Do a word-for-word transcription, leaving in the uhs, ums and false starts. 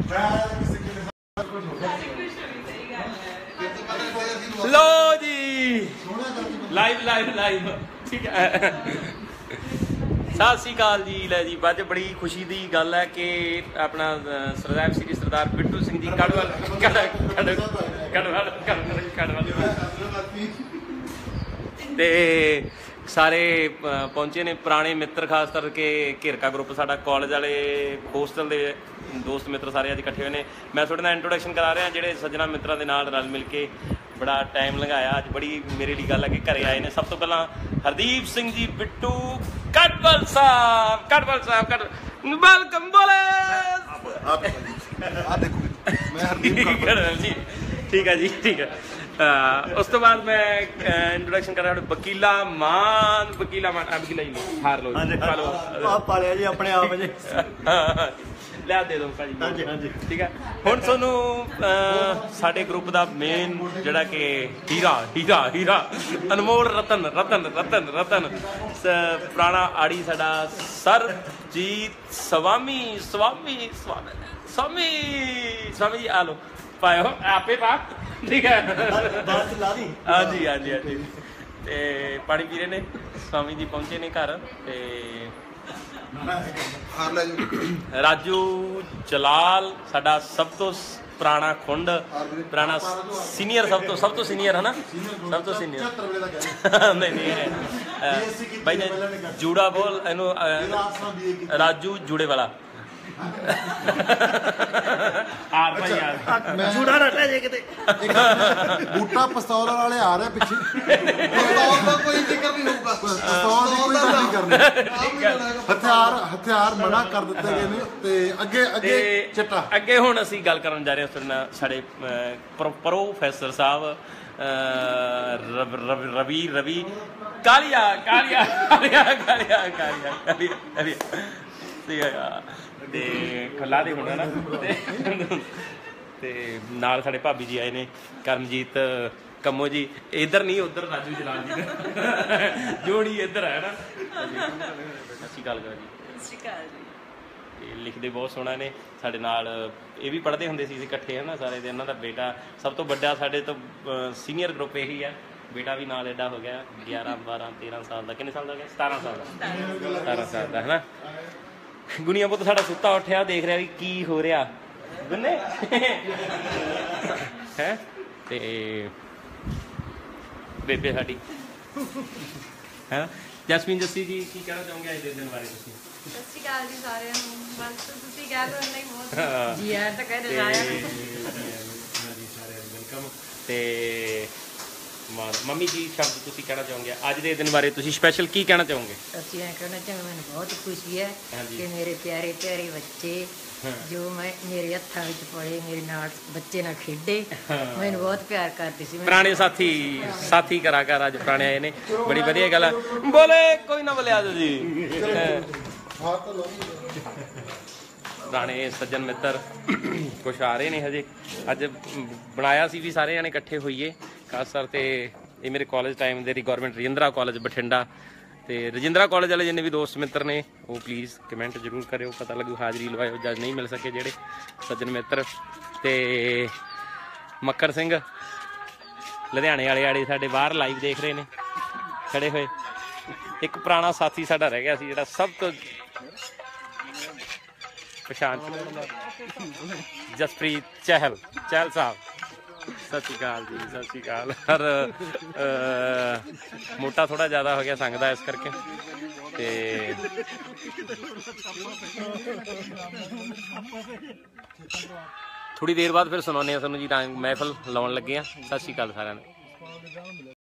लो जी live live live ठीक है। सत श्री अकाल जी। लै जी अज बड़ी खुशी की गल है कि अपना सरदार श्री सरदार बिट्टू सिंह जी कड़वल ते सारे पहुंचे ने पुराने मित्र, खास करके घेरका ग्रुप साडा कॉलेज वाले होस्टल के दोस्त मित्र सारे अज इकट्ठे हुए ने। मैं थोड़े ना इंट्रोडक्शन करा रहा जेडे सज्जना मित्रों के नाल रल मिल के बड़ा टाइम लगाया। अज बड़ी मेरे लिए गल है कि घरे आए ने। सब तो पहला हरदीप सिंह जी बिट्टू कटवल साहब, कटवल साहब कट वेलकम बोले जी। ठीक है जी, ठीक है। उस तो बाद मैं इंट्रोडक्शन कर रहा वकीला मान, वकीला मान वकीला जी हार लो पालिया जी अपने आप जी लिया दे दो भाजी। हाँ जी हाँ जी ठीक है। हुण तुहानूं साडे ग्रुप का मेन जिहड़ा कि हीरा हीरा हीरा अनमोल रतन रतन रतन रतन पुराना आड़ी साडा सरजीत स्वामी स्वामी स्वामी स्वामी स्वामी जी आ लो पायो आपे पा ठीक है। हाँ जी हाँ जी हाँ जी। ते पानी पी रहे ने स्वामी जी पहुंचे ने घर। ते राजू जलाल साडा सब तो पुराना खुंड, पुराना सीनियर, सब तो सब तो सीनियर है ना, सब तो सीनियर नहीं नहीं भाई ने जूड़ा बोल इनू राजू जूड़े वाला बूटा पिस्तौल वाले आ रहे पिछे कोई जिक्र नहीं होगा, पिस्तौल की कोई नहीं करनी, हथियार हथियार मना कर दिते गए ने। ते अगे अगे चिट्टा अगे हुण असीं गल करन जा रहे हां साडे प्रोफैसर साहब रवि रवि कालिया कालिया कालिया कालिया कालिया कालिया ते खला दे होना ना। ते नाल साडे भाभी जी आए ने करमजीत कम्मो जी, इधर नहीं उधर राजू जलाल जी जोड़ी इधर है ना। अच्छी गल कर जी, लिखते बहुत सोहना ने। साडे नाल ये भी पढ़ते होंदे सी इकट्ठे है ना सारे। इन्हां दा बेटा सब तो बड़ा साडे तो सीनियर ग्रुप यही है। बेटा भी नाल एडा हो गया ग्यारह बारह तेरह साल का, किन्ने साल का हो गया सतारह साल का सतारह साल का है ना। गुनिया पुत साडा सुता उठिया देख रहा भी की हो रहा गुन्ने है। ते बेबे साडी है जैस्मीन जस्सी जी की कहना चाहोगे आज दे दिन बारे तुसीं? सत श्री अकाल जी सारे बस तुसीं कह दो नहीं बहुत जी यार तो कह दे आया हां जी सारे वेलकम। ते मम्मी जी शब्द तुसीं कहना चाहोगे आज दे दिन बारे, तुसीं स्पैशल की कहना चाहोगे? ਅਸੀਂ ਇਹ ਕਹਿਣਾ ਚਾਹਾਂਗੇ ਮੈਨੂੰ ਬਹੁਤ ਖੁਸ਼ੀ ਹੈ ਕਿ ਮੇਰੇ ਪਿਆਰੇ ਪਿਆਰੇ ਬੱਚੇ ਜੋ ਮੈਂ ਮੇਰੇ ਹੱਥਾਂ ਵਿੱਚ ਪਲੇ ਮੇਰੇ ਨਾਲ ਬੱਚੇ ਨਾਲ ਖੇਡੇ ਮੈਨੂੰ ਬਹੁਤ ਪਿਆਰ ਕਰਦੇ ਸੀ। ਪੁਰਾਣੇ ਸਾਥੀ ਸਾਥੀ ਕਰਾ ਕਰ ਅੱਜ ਪੁਰਾਣੇ ਆਏ ਨੇ, ਬੜੀ ਵਧੀਆ ਗੱਲ ਆ। ਬੋਲੇ ਕੋਈ ਨਾ ਬੋਲਿਆ ਜੀ ਪੁਰਾਣੇ ਸੱਜਣ ਮਿੱਤਰ ਕੁਛ ਆ ਰਹੇ ਨੇ ਹਜੇ। ਅੱਜ ਬਣਾਇਆ ਸੀ ਵੀ ਸਾਰੇ ਜਾਣੇ ਇਕੱਠੇ ਹੋਈਏ। ਖਾਸ ਤੌਰ 'ਤੇ ਇਹ ਮੇਰੇ ਕਾਲਜ ਟਾਈਮ ਦੇ ਗੌਰਮੈਂਟ ਰਜਿੰਦਰਾ ਕਾਲਜ ਬਠਿੰਡਾ ਤੇ ਰਜਿੰਦਰਾ ਕਾਲਜ ਵਾਲੇ ਜਿੰਨੇ ਵੀ ਦੋਸਤ ਮਿੱਤਰ ਨੇ ਉਹ ਪਲੀਜ਼ ਕਮੈਂਟ ਜ਼ਰੂਰ ਕਰਿਓ, ਪਤਾ ਲੱਗੂ ਹਾਜ਼ਰੀ ਲਵਾਇਓ ਜਦ ਨਹੀਂ ਮਿਲ ਸਕੇ ਜਿਹੜੇ ਸੱਜਣ ਮਿੱਤਰ। ਤੇ ਮੱਕਰ ਸਿੰਘ ਲੁਧਿਆਣੇ ਵਾਲੇ ਆੜੇ ਸਾਡੇ ਬਾਹਰ ਲਾਈਵ ਦੇਖ ਰਹੇ ਨੇ ਖੜੇ ਹੋਏ। ਇੱਕ ਪੁਰਾਣਾ ਸਾਥੀ ਸਾਡਾ ਰਹਿ ਗਿਆ ਸੀ ਜਿਹੜਾ ਸਭ ਤੋਂ ਪਛਾਣ ਜਸਪ੍ਰੀਤ ਚਹਿਲ ਚਹਿਲ ਸਾਹਿਬ। ਸਤਿ ਸ਼੍ਰੀ ਅਕਾਲ ਜੀ, ਸਤਿ ਸ਼੍ਰੀ ਅਕਾਲ। ਪਰ ਮੋਟਾ ਥੋੜਾ ਜ਼ਿਆਦਾ ਹੋ ਗਿਆ ਸੰਗਦਾ ਇਸ ਕਰਕੇ। ਤੇ ਥੋੜੀ ਦੇਰ ਬਾਅਦ ਫਿਰ ਸੁਣਾਉਂਦੇ ਹਾਂ ਤੁਹਾਨੂੰ ਜੀ, ਤਾਂ ਮਹਿਫਲ ਲਾਉਣ ਲੱਗੇ ਆ। ਸਤਿ ਸ਼੍ਰੀ ਅਕਾਲ ਸਾਰਿਆਂ ਨੂੰ।